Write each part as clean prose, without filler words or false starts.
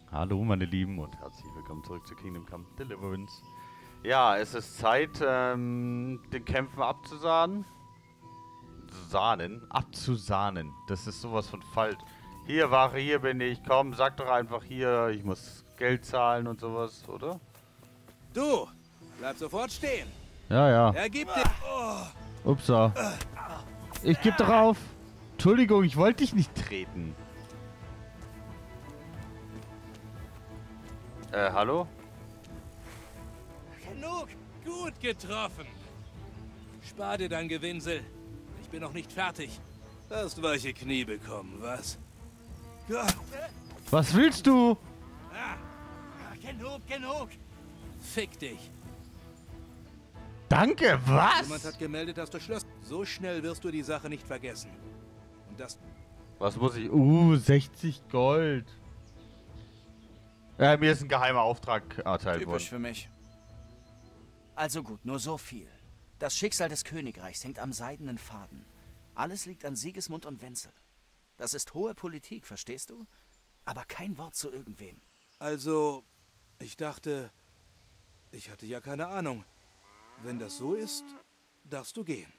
Hallo meine Lieben und herzlich willkommen zurück zu Kingdom Come Deliverance. Ja, es ist Zeit, den Kämpfen abzusahnen. Abzusahnen. Das ist sowas von falsch. Hier, Wache, hier bin ich. Komm, sag doch einfach hier, ich muss Geld zahlen und sowas, oder? Du, bleib sofort stehen. Ja, ja. Er gibt dir... Upsa. Ich geb doch auf. Entschuldigung, ich wollte dich nicht treten. Hallo? Genug. Gut getroffen. Spar dir dein Gewinsel. Ich bin noch nicht fertig. Hast weiche Knie bekommen, was? Was willst du? Genug. Fick dich. Danke, Jemand was? hat gemeldet, dass du Schloss... So schnell wirst du die Sache nicht vergessen. Und das... Was muss ich? 60 Gold. Mir ist ein geheimer Auftrag erteilt worden. Typisch für mich. Also gut, nur so viel. Das Schicksal des Königreichs hängt am seidenen Faden. Alles liegt an Sigismund und Wenzel. Das ist hohe Politik, verstehst du? Aber kein Wort zu irgendwem. Also, ich dachte... Ich hatte ja keine Ahnung. Wenn das so ist, darfst du gehen.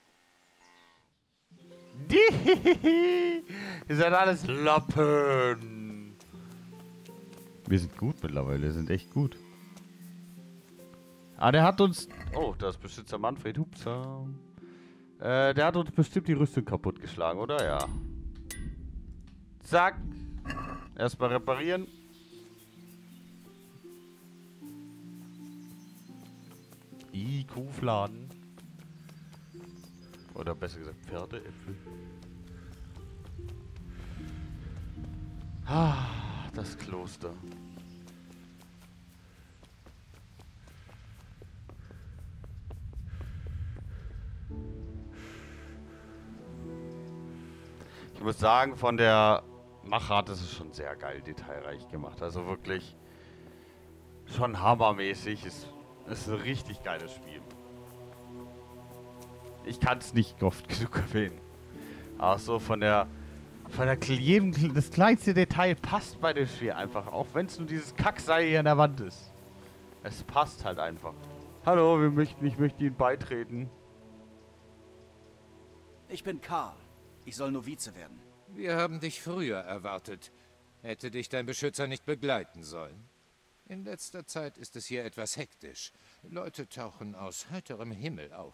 Ihr seid alles Lappen. Wir sind gut mittlerweile, wir sind echt gut. Ah, der hat uns... Oh, da ist Beschützer Manfred, hupsa. Der hat uns bestimmt die Rüstung kaputt geschlagen, oder? Ja. Zack. Erstmal reparieren. Kuhfladen. Oder besser gesagt Pferdeäpfel. Ah, das Kloster. Ich muss sagen, von der Machart ist es schon sehr geil detailreich gemacht. Also wirklich schon hammermäßig. Ist ein richtig geiles Spiel. Ich kann es nicht oft genug erwähnen. Aber so das kleinste Detail passt bei dem Spiel einfach. Auch wenn es nur dieses Kackseil hier an der Wand ist. Es passt halt einfach. Hallo, ich möchte Ihnen beitreten. Ich bin Karl. Ich soll Novize werden. Wir haben dich früher erwartet. Hätte dich dein Beschützer nicht begleiten sollen. In letzter Zeit ist es hier etwas hektisch. Leute tauchen aus heiterem Himmel auf.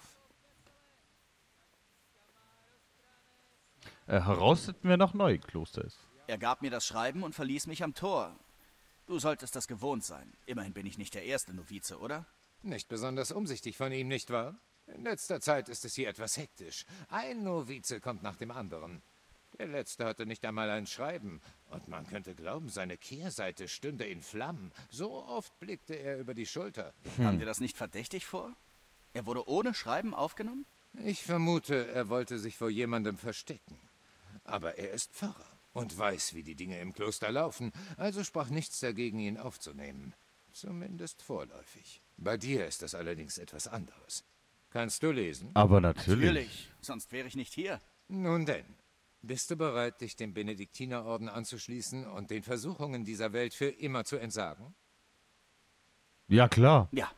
Herausfinden wir noch neue Klosters. Er gab mir das Schreiben und verließ mich am Tor. Du solltest das gewohnt sein. Immerhin bin ich nicht der erste Novize, oder? Nicht besonders umsichtig von ihm, nicht wahr? In letzter Zeit ist es hier etwas hektisch. Ein Novize kommt nach dem anderen. Der letzte hatte nicht einmal ein Schreiben. Und man könnte glauben, seine Kehrseite stünde in Flammen. So oft blickte er über die Schulter. Kam dir das nicht verdächtig vor? Er wurde ohne Schreiben aufgenommen? Ich vermute, er wollte sich vor jemandem verstecken. Aber er ist Pfarrer und weiß, wie die Dinge im Kloster laufen, also sprach nichts dagegen, ihn aufzunehmen. Zumindest vorläufig. Bei dir ist das allerdings etwas anderes. Kannst du lesen? Aber natürlich. Natürlich, sonst wäre ich nicht hier. Nun denn, bist du bereit, dich dem Benediktinerorden anzuschließen und den Versuchungen dieser Welt für immer zu entsagen? Ja, klar. Ja,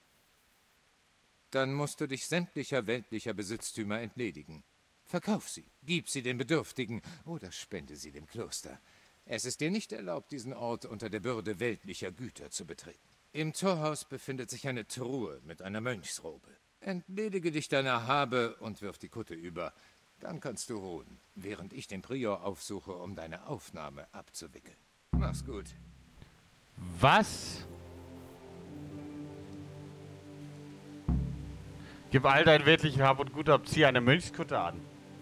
Dann musst du dich sämtlicher weltlicher Besitztümer entledigen. Verkauf sie, gib sie den Bedürftigen oder spende sie dem Kloster. Es ist dir nicht erlaubt, diesen Ort unter der Bürde weltlicher Güter zu betreten. Im Torhaus befindet sich eine Truhe mit einer Mönchsrobe. Entledige dich deiner Habe und wirf die Kutte über. Dann kannst du ruhen, während ich den Prior aufsuche, um deine Aufnahme abzuwickeln. Mach's gut. Was? Gib all dein weltlichen Hab und Gut ab, zieh eine Mönchskutte an.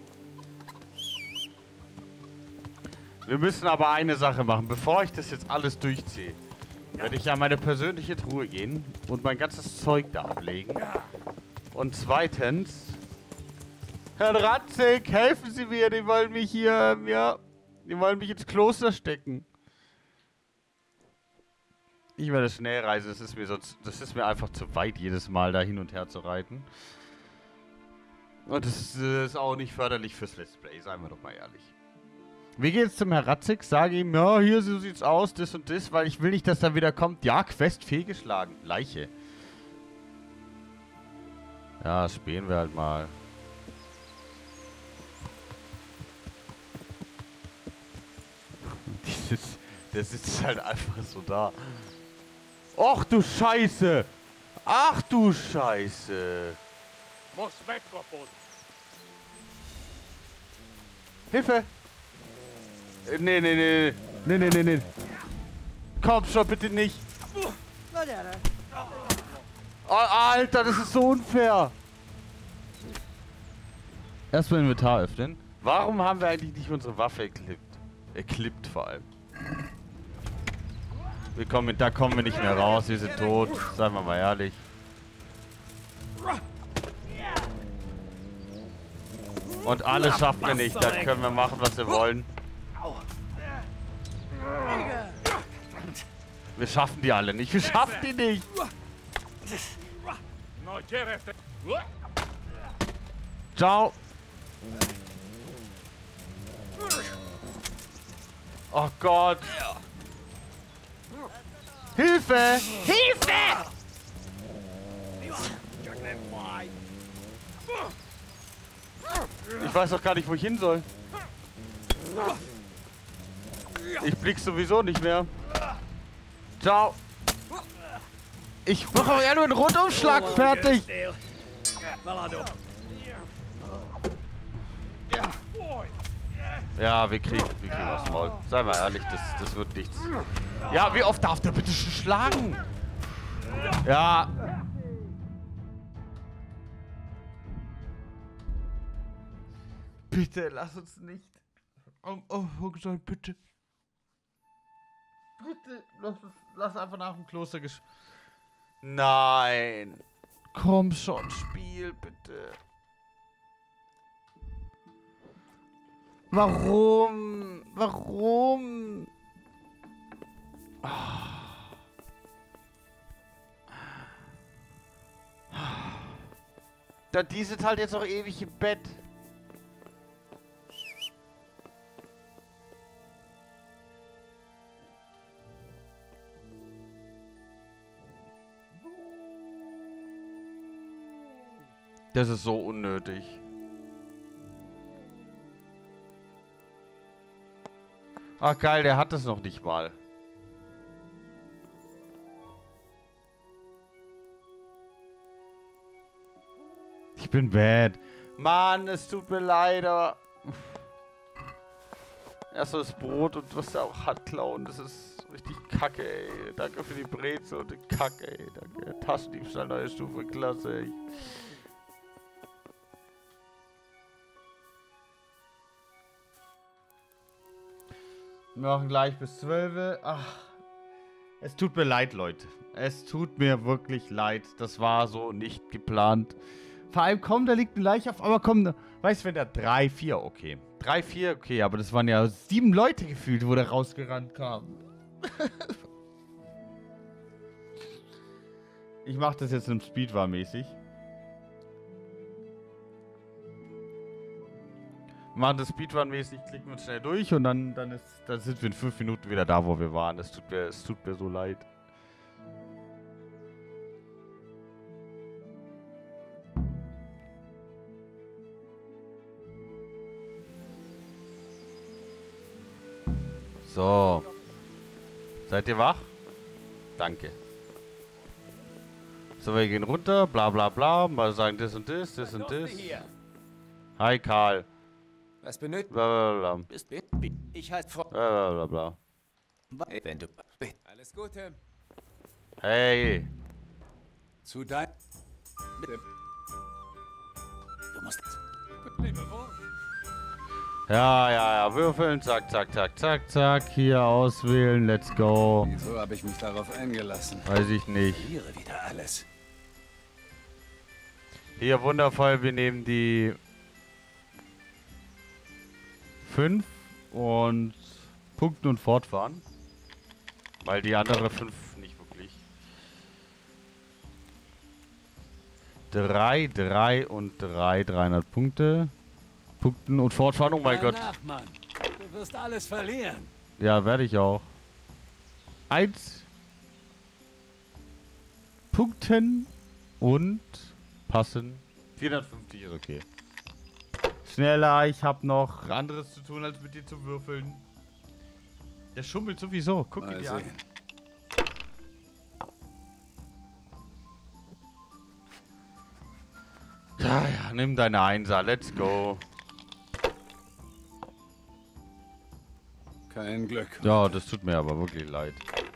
Wir müssen aber eine Sache machen, bevor ich das jetzt alles durchziehe. Werde ich an meine persönliche Truhe gehen und mein ganzes Zeug da ablegen. Und zweitens... Herr Ranzig, helfen Sie mir, die wollen mich hier, die wollen mich ins Kloster stecken. Ich werde schnell reisen, das ist mir einfach zu weit, jedes Mal da hin und her zu reiten. Und das ist auch nicht förderlich fürs Let's Play, seien wir doch mal ehrlich. Wir gehen jetzt zum Herr Ratzig, sage ihm, ja, hier so sieht's aus, das und das, weil ich will nicht, dass er wieder kommt. Ja, Quest fehlgeschlagen. Leiche. Ja, spähen wir halt mal. Der sitzt halt einfach so da. Och du Scheiße! Ach du Scheiße! Muss weg, Robot. Hilfe! Nee. Komm schon, bitte nicht. Oh, Alter, das ist so unfair. Erstmal Inventar öffnen. Warum haben wir eigentlich nicht unsere Waffe eklippt? Eklippt vor allem. Da kommen wir nicht mehr raus, wir sind tot. Seien wir mal ehrlich. Und alles schaffen wir nicht, dann können wir machen, was wir wollen. Wir schaffen die alle nicht, wir schaffen die nicht. Ciao. Oh Gott. Hilfe! Hilfe! Ich weiß doch gar nicht, wo ich hin soll. Ich blick sowieso nicht mehr. Ciao. Ich mache ja nur einen Rundumschlag fertig. Ja, wir kriegen was Maul. Sei mal ehrlich, das wird nichts. Ja, wie oft darf der bitte schon schlagen? Ja. Bitte, lass uns nicht. Oh gesagt, bitte. Bitte, lass einfach nach dem Kloster Nein. Komm schon, Spiel, bitte. Warum? Warum? Da die sind halt jetzt auch ewig im Bett. Das ist so unnötig. Ach geil, der hat es noch nicht mal. Ich bin bad. Mann, es tut mir leid, aber... Erst so das Brot und was er auch hat klauen, das ist richtig kacke, ey. Danke für die Brezel und den Kack, ey. Danke. Taschendiebstahl, neue Stufe, klasse, ey. Wir machen gleich bis 12. Ach. Es tut mir leid, Leute. Es tut mir wirklich leid. Das war so nicht geplant. Vor allem, komm, da liegt eine Leiche auf. Aber komm, weißt du, wenn da 3, 4, okay. 3, 4, okay. Aber das waren ja 7 Leute gefühlt, wo der rausgerannt kam. Ich mach das jetzt im Speedrun-mäßig. Wir machen das Speedrun-mäßig, klicken uns schnell durch und dann sind wir in 5 Minuten wieder da, wo wir waren. Es tut mir so leid. So. Seid ihr wach? Danke. So, wir gehen runter, bla bla bla, mal sagen das und das, das und das. Hi Karl. Was benötigt? Blablabla. Ich halt vor. Blablabla. Wenn du... Alles Gute. Hey. Zu dein... Du musst. Ja. Würfeln. Zack, zack, zack, zack, zack. Hier auswählen. Let's go. Wieso habe ich mich darauf eingelassen? Weiß ich nicht. Verliere wieder alles. Hier wundervoll. Wir nehmen die 5 und punkten und fortfahren. Weil die andere 5 nicht wirklich. 3 und 3, 300 Punkte. Punkten und fortfahren, oh mein Gott. Du wirst alles verlieren. Ja, werde ich auch. 1 Punkten und passen. 450 ist okay. Schneller, ich habe noch anderes zu tun, als mit dir zu würfeln. Der schummelt sowieso. Guck ihn Mal dir an. sehen. Ja, ja, nimm deine Einser. Let's go. Kein Glück. Ja, das tut mir aber wirklich leid.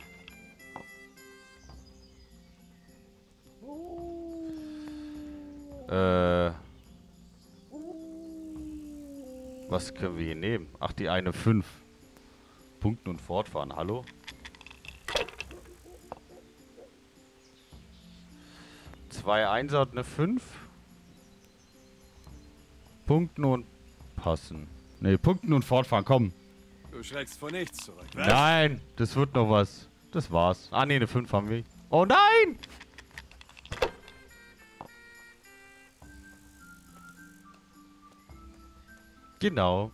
Was können wir hier nehmen? Ach, die eine 5. Punkten und fortfahren. Hallo? Zwei Einser und eine 5. Punkten und passen. Ne, punkten und fortfahren. Komm. Du schreckst vor nichts zurück. Was? Nein, das wird noch was. Das war's. Ah, ne, eine 5 haben wir. Oh nein! Genau.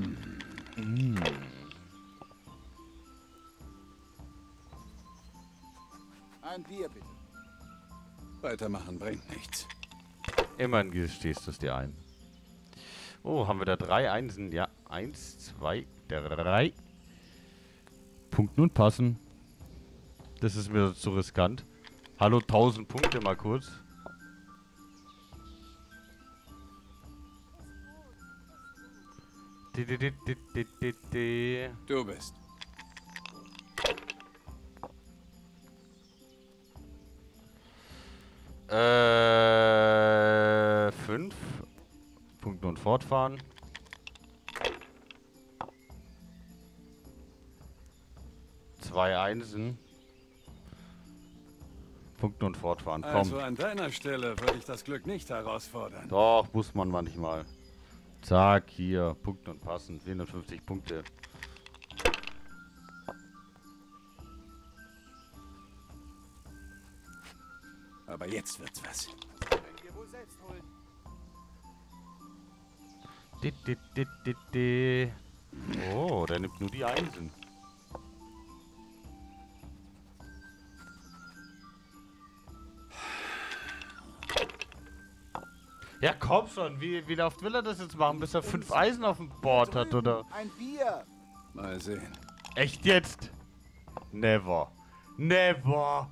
Ein Bier, bitte. Weitermachen bringt nichts. Immerhin gestehst du es dir ein. Oh, haben wir da 3 Einsen? Ja, 1, 2, 3. Punkten und passen. Das ist mir zu riskant. Hallo, 1000 Punkte mal kurz. Du bist. Fünf. Punkte und fortfahren. Zwei Einsen. Punkte und fortfahren. Komm. Also an deiner Stelle würde ich das Glück nicht herausfordern. Doch, muss man manchmal. Zack, hier. Punkte und passen. 450 Punkte. Aber jetzt wird's was. Oh, der nimmt nur die Einsen. Ja, komm schon. Wie oft will er das jetzt machen, bis er 5 Eisen auf dem Board hat, oder? Ein Bier! Mal sehen. Echt jetzt? Never. Never.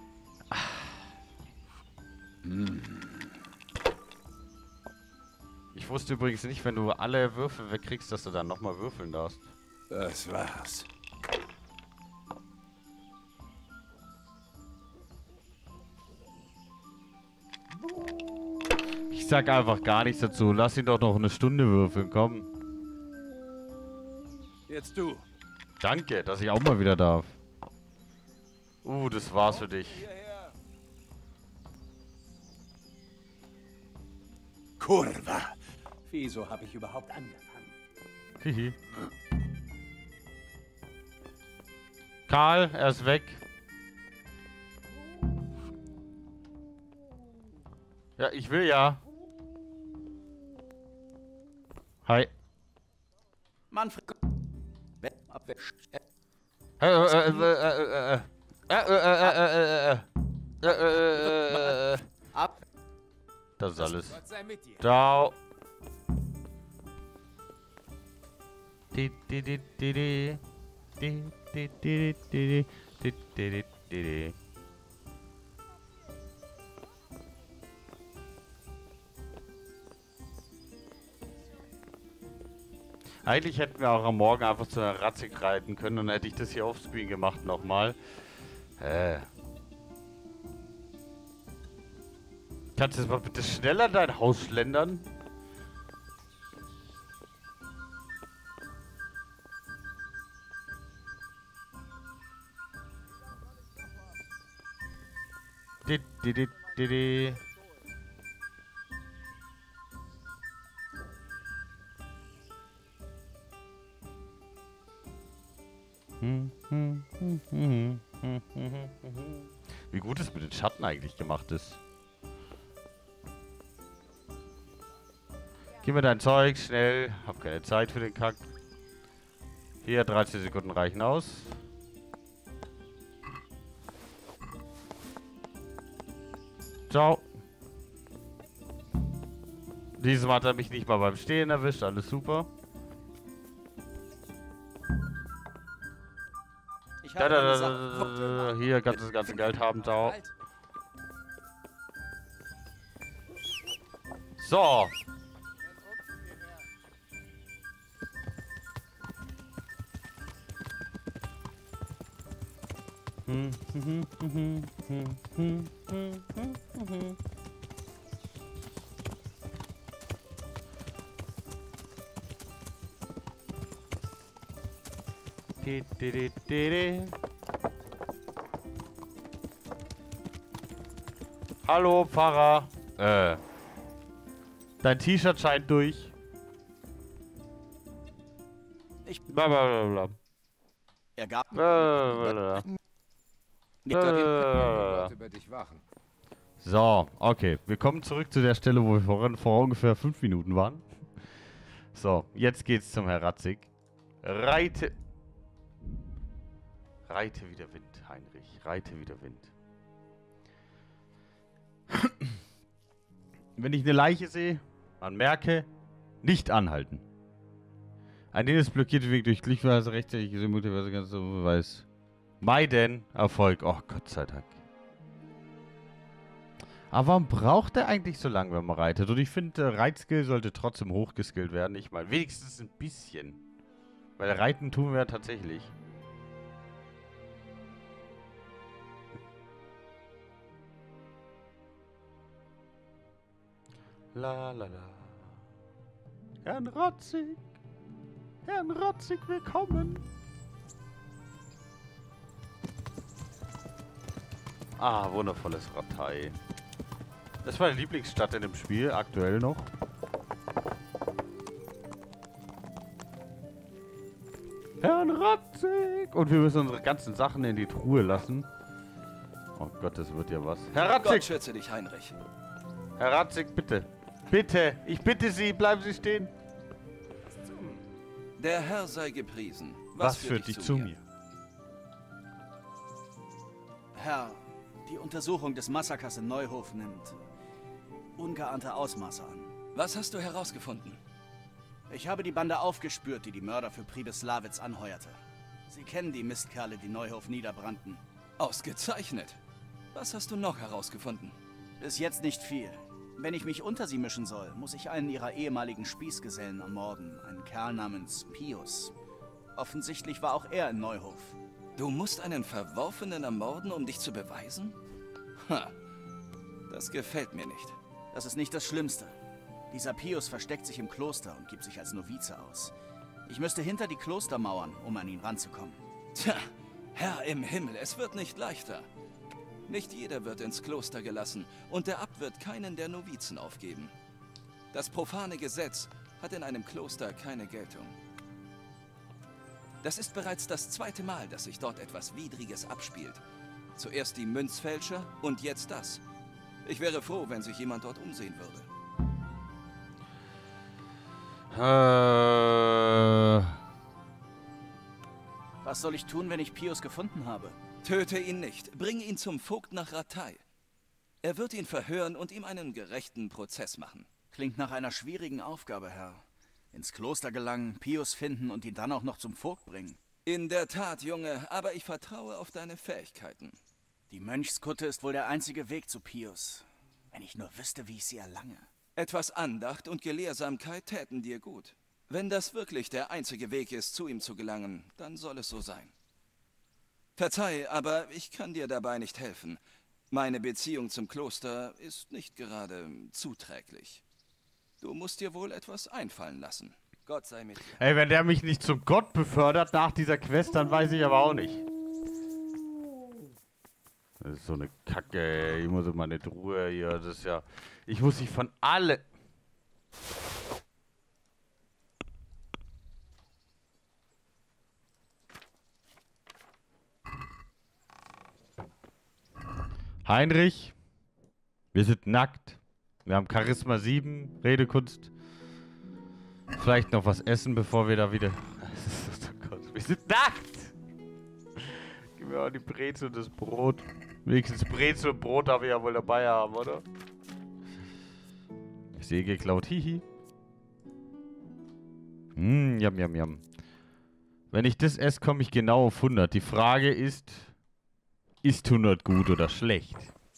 Ich wusste übrigens nicht, wenn du alle Würfel wegkriegst, dass du dann nochmal würfeln darfst. Das war's. Ich sag einfach gar nichts dazu. Lass ihn doch noch eine Stunde würfeln, komm. Jetzt du. Danke, dass ich auch mal wieder darf. Das war's für dich. Kurva. Wieso habe ich überhaupt angefangen? Hihi. Karl, er ist weg. Ja, ich will ja. Hi. Manfred. Ab. Das ist alles. Gott sei mit dir. Ciao. Di, di, di, di, di. Di, di, di, di, di, di, di, di, di. Eigentlich hätten wir auch am Morgen einfach zu einer Razzik reiten können und dann hätte ich das hier offscreen gemacht nochmal. Kannst du jetzt mal bitte schneller dein Haus schlendern? Di, di, di, di, di. Wie gut es mit den Schatten eigentlich gemacht ist. Gib mir dein Zeug, schnell. Hab keine Zeit für den Kack. Hier, 13 Sekunden reichen aus. Ciao. Diesmal hat er mich nicht mal beim Stehen erwischt. Alles super. Ich habe eine Sache. Hier, kannst du das ganze Geld haben. Ciao. So. Hallo, Pfarrer. Dein T-Shirt scheint durch. Blablabla. Er gab Blablabla. Über dich wachen. So, okay. Wir kommen zurück zu der Stelle, wo wir vor ungefähr 5 Minuten waren. So, jetzt geht's zum Herr Ratzig. Reite wie der Wind, Heinrich. Reite wie der Wind. Wenn ich eine Leiche sehe, man merke, nicht anhalten. Ein Hindernis blockierte Weg durch Gliedweise, rechtzeitig multiverse ganz so weiß. Meiden, Erfolg. Oh, Gott sei Dank. Aber warum braucht er eigentlich so lange, wenn man reitet? Und ich finde, Reitskill sollte trotzdem hochgeskillt werden. Ich meine, wenigstens ein bisschen. Weil Reiten tun wir ja tatsächlich. La la la. Herrn Rotzig. Herrn Rotzig, willkommen. Ah, wundervolles Ratei. Das ist meine Lieblingsstadt in dem Spiel, aktuell noch. Herrn Rotzig! Und wir müssen unsere ganzen Sachen in die Truhe lassen. Oh Gott, das wird ja was. Herr Gott Ratzig! schütze dich, Heinrich. Herr Ratzig, bitte. Bitte! Ich bitte Sie, bleiben Sie stehen. Der Herr sei gepriesen. Was führt dich zu mir? Herr, die Untersuchung des Massakers in Neuhof nimmt ungeahnte Ausmaße an. Was hast du herausgefunden? Ich habe die Bande aufgespürt, die die Mörder für Pribislawitz anheuerte. Sie kennen die Mistkerle, die Neuhof niederbrannten. Ausgezeichnet. Was hast du noch herausgefunden? Bis jetzt nicht viel. Wenn ich mich unter sie mischen soll, muss ich einen ihrer ehemaligen Spießgesellen ermorden. Einen Kerl namens Pius. Offensichtlich war auch er in Neuhof. Du musst einen Verworfenen ermorden, um dich zu beweisen? Ha, das gefällt mir nicht. Das ist nicht das Schlimmste. Dieser Pius versteckt sich im Kloster und gibt sich als Novize aus. Ich müsste hinter die Klostermauern, um an ihn ranzukommen. Tja, Herr im Himmel, es wird nicht leichter. Nicht jeder wird ins Kloster gelassen und der Abt wird keinen der Novizen aufgeben. Das profane Gesetz hat in einem Kloster keine Geltung. Das ist bereits das 2. Mal, dass sich dort etwas Widriges abspielt. Zuerst die Münzfälscher und jetzt das. Ich wäre froh, wenn sich jemand dort umsehen würde. Was soll ich tun, wenn ich Pius gefunden habe? Töte ihn nicht. Bring ihn zum Vogt nach Ratay. Er wird ihn verhören und ihm einen gerechten Prozess machen. Klingt nach einer schwierigen Aufgabe, Herr. Ins Kloster gelangen, Pius finden und ihn dann auch noch zum Vogt bringen. In der Tat, Junge, aber ich vertraue auf deine Fähigkeiten. Die Mönchskutte ist wohl der einzige Weg zu Pius. Wenn ich nur wüsste, wie ich sie erlange. Etwas Andacht und Gelehrsamkeit täten dir gut. Wenn das wirklich der einzige Weg ist, zu ihm zu gelangen, dann soll es so sein. Verzeih, aber ich kann dir dabei nicht helfen. Meine Beziehung zum Kloster ist nicht gerade zuträglich. Du musst dir wohl etwas einfallen lassen. Gott sei mit dir. Ey, wenn der mich nicht zum Gott befördert nach dieser Quest, dann weiß ich aber auch nicht. Das ist so eine Kacke, ey. Ich muss in meine Truhe hier. Das ist ja... Ich muss mich von alle... Heinrich, wir sind nackt. Wir haben Charisma 7, Redekunst. Vielleicht noch was essen, bevor wir da wieder... Oh Gott, Wir sind nackt! Gib mir auch die Brezel und das Brot. Wenigstens Brezel und Brot darf ich ja wohl dabei haben, oder? Ich sehe geklaut, hihi. Yum, yum, yum. Wenn ich das esse, komme ich genau auf 100. Die Frage ist 100 gut oder schlecht?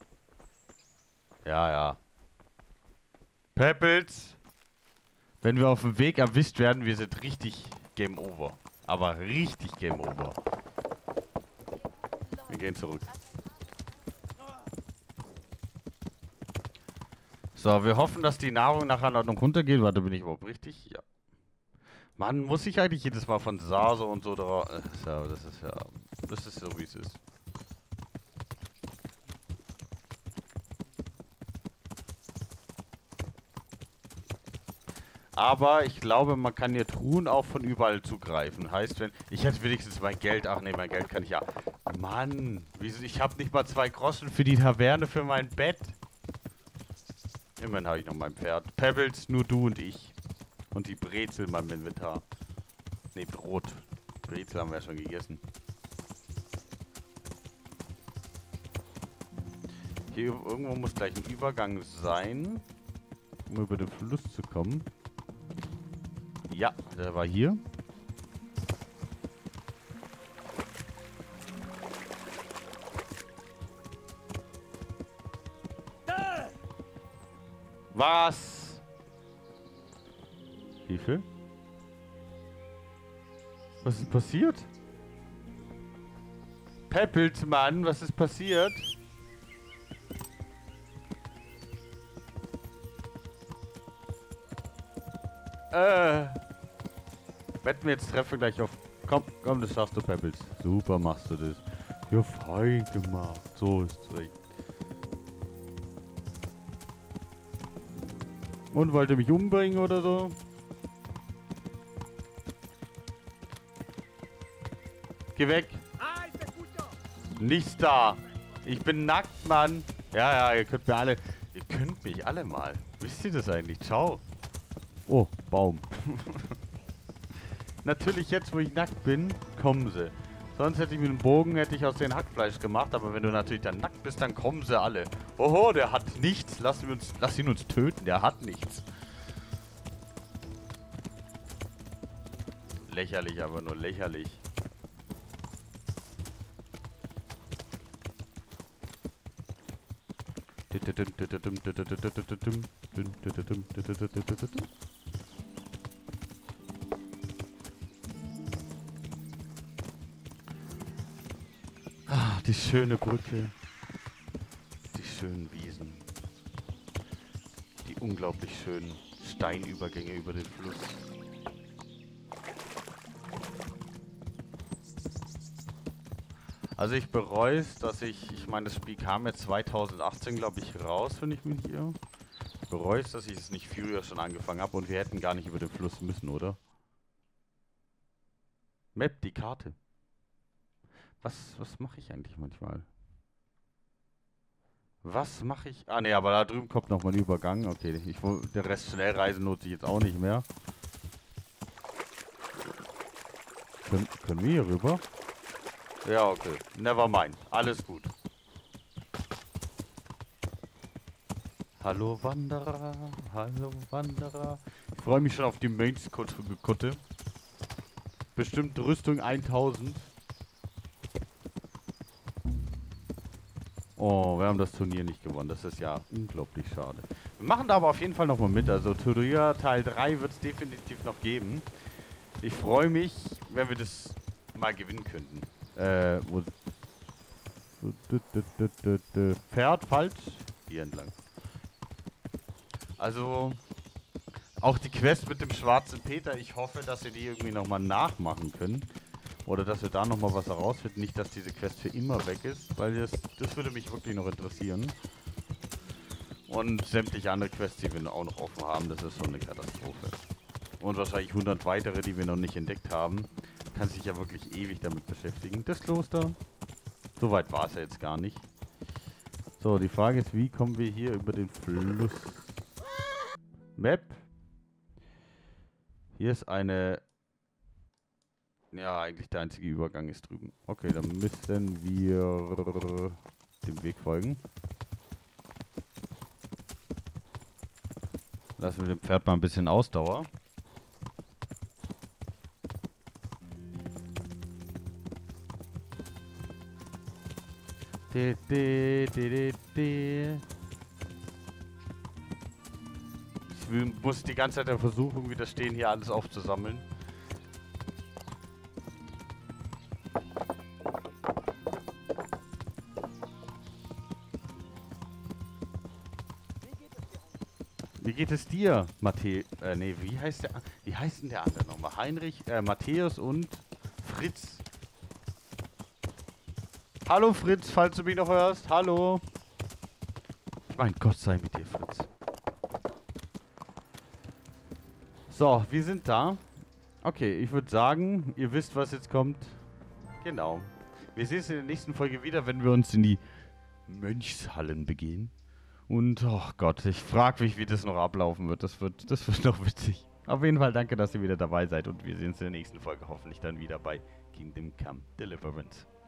Ja, ja. Pebbles. Wenn wir auf dem Weg erwischt werden, wir sind richtig Game Over. Aber richtig Game Over. Wir gehen zurück. So, wir hoffen, dass die Nahrung nachher noch runtergeht. Warte, bin ich überhaupt richtig? Ja. Mann, muss ich eigentlich jedes Mal von Sase und so drauf... Ja, das ist so, wie es ist. Aber ich glaube, man kann hier Truhen auch von überall zugreifen. Heißt, wenn... Ich hätte wenigstens mein Geld... Ach nee, mein Geld kann ich ja... Mann, wieso? Ich habe nicht mal 2 Groschen für die Taverne für mein Bett. Immerhin habe ich noch mein Pferd. Pebbles, nur du und ich. Und die Brezel in meinem Inventar. Ne, Brot. Brezel haben wir ja schon gegessen. Hier irgendwo muss gleich ein Übergang sein, um über den Fluss zu kommen. Ja, der war hier. Was? Wie viel? Was ist passiert? Peppels, Mann, was ist passiert? Wetten wir jetzt treffen gleich auf... Komm, das schaffst du, Peppels. Super machst du das. Ja, fein gemacht. So ist es recht. Und wollt ihr mich umbringen oder so? Geh weg. Nichts da. Ich bin nackt, Mann. Ja, ihr könnt mich alle mal. Wisst ihr das eigentlich? Ciao. Oh, Baum. Natürlich jetzt, wo ich nackt bin, kommen sie. Sonst hätte ich mit dem Bogen, hätte ich aus den Hackfleisch gemacht. Aber wenn du natürlich dann nackt bist, dann kommen sie alle. Oho, der hat nichts. Lass ihn uns töten. Der hat nichts. Lächerlich, aber nur lächerlich. Ah, die schöne Brücke. Die schönen Wiesen. Die unglaublich schönen Steinübergänge über den Fluss. Also ich bereue es, dass ich meine, das Spiel kam jetzt 2018, glaube ich, raus, wenn ich mich hier. Ich bereue es, dass ich es nicht früher schon angefangen habe und wir hätten gar nicht über den Fluss müssen, oder? Map, die Karte. Was mache ich eigentlich manchmal? Was mache ich? Ah ne, aber da drüben kommt noch mal ein Übergang. Okay, der Rest Schnellreisen lohnt sich jetzt auch nicht mehr. Können wir hier rüber? Ja, okay. Never mind. Alles gut. Hallo Wanderer, hallo Wanderer. Ich freue mich schon auf die Mainz-Kutte. Bestimmt Rüstung 1000. Oh, wir haben das Turnier nicht gewonnen. Das ist ja unglaublich schade. Wir machen da aber auf jeden Fall nochmal mit. Also Turnier Teil 3 wird es definitiv noch geben. Ich freue mich, wenn wir das mal gewinnen könnten. Pferd falsch? Hier entlang. Also, auch die Quest mit dem schwarzen Peter, ich hoffe, dass wir die irgendwie nochmal nachmachen können. Oder dass wir da nochmal was herausfinden. Nicht, dass diese Quest für immer weg ist, weil das würde mich wirklich noch interessieren. Und sämtliche andere Quests, die wir auch noch offen haben, das ist schon eine Katastrophe. Und wahrscheinlich 100 weitere, die wir noch nicht entdeckt haben. Kann sich ja wirklich ewig damit beschäftigen. Das Kloster. Soweit war es ja jetzt gar nicht. So, die Frage ist, wie kommen wir hier über den Fluss? Map. Hier ist eine Ja, eigentlich der einzige Übergang ist drüben. Okay, dann müssen wir dem Weg folgen. Lassen wir dem Pferd mal ein bisschen Ausdauer. Ich muss die ganze Zeit der Versuchung widerstehen, hier alles aufzusammeln. Wie geht es dir, Matthäus? Nee, wie heißt denn der andere nochmal? Heinrich, Matthäus und Fritz. Hallo Fritz, falls du mich noch hörst. Hallo. Mein Gott sei mit dir, Fritz. So, wir sind da. Okay, ich würde sagen, ihr wisst, was jetzt kommt. Genau. Wir sehen uns in der nächsten Folge wieder, wenn wir uns in die Mönchshallen begeben. Und, oh Gott, ich frage mich, wie das noch ablaufen wird. Das wird noch witzig. Auf jeden Fall danke, dass ihr wieder dabei seid. Und wir sehen uns in der nächsten Folge hoffentlich dann wieder bei Kingdom Come Deliverance.